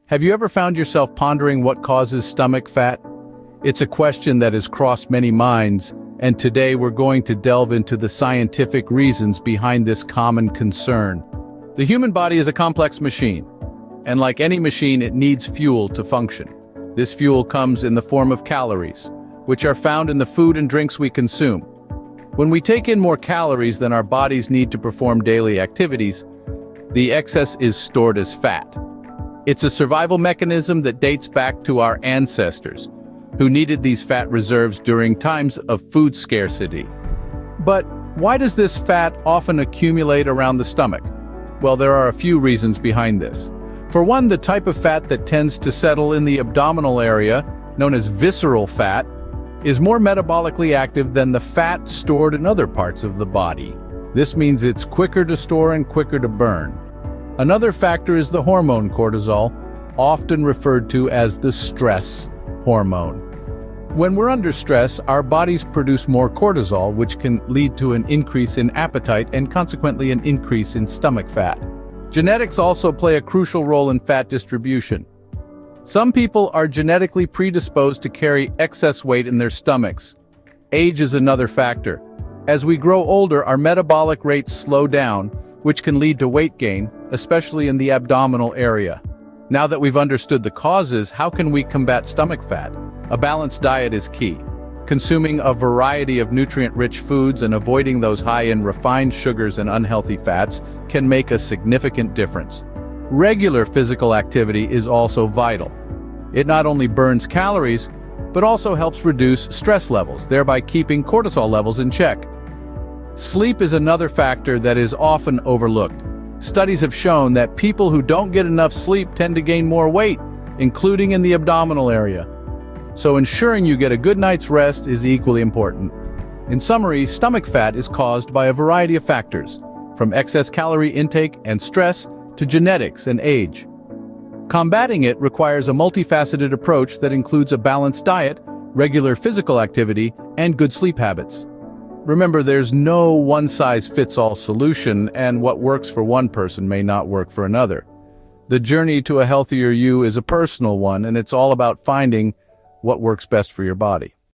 Have you ever found yourself pondering what causes stomach fat? It's a question that has crossed many minds, and today we're going to delve into the scientific reasons behind this common concern. The human body is a complex machine, and like any machine, it needs fuel to function. This fuel comes in the form of calories, which are found in the food and drinks we consume. When we take in more calories than our bodies need to perform daily activities, the excess is stored as fat. It's a survival mechanism that dates back to our ancestors, who needed these fat reserves during times of food scarcity. But why does this fat often accumulate around the stomach? Well, there are a few reasons behind this. For one, the type of fat that tends to settle in the abdominal area, known as visceral fat, is more metabolically active than the fat stored in other parts of the body. This means it's quicker to store and quicker to burn. Another factor is the hormone cortisol, often referred to as the stress hormone. When we're under stress, our bodies produce more cortisol, which can lead to an increase in appetite and consequently an increase in stomach fat. Genetics also play a crucial role in fat distribution. Some people are genetically predisposed to carry excess weight in their stomachs. Age is another factor. As we grow older, our metabolic rates slow down, which can lead to weight gain, especially in the abdominal area. Now that we've understood the causes, how can we combat stomach fat? A balanced diet is key. Consuming a variety of nutrient-rich foods and avoiding those high in refined sugars and unhealthy fats can make a significant difference. Regular physical activity is also vital. It not only burns calories, but also helps reduce stress levels, thereby keeping cortisol levels in check. Sleep is another factor that is often overlooked. Studies have shown that people who don't get enough sleep tend to gain more weight, including in the abdominal area. So ensuring you get a good night's rest is equally important. In summary, stomach fat is caused by a variety of factors, from excess calorie intake and stress to genetics and age. Combating it requires a multifaceted approach that includes a balanced diet, regular physical activity, and good sleep habits. Remember, there's no one-size-fits-all solution, and what works for one person may not work for another. The journey to a healthier you is a personal one, and it's all about finding what works best for your body.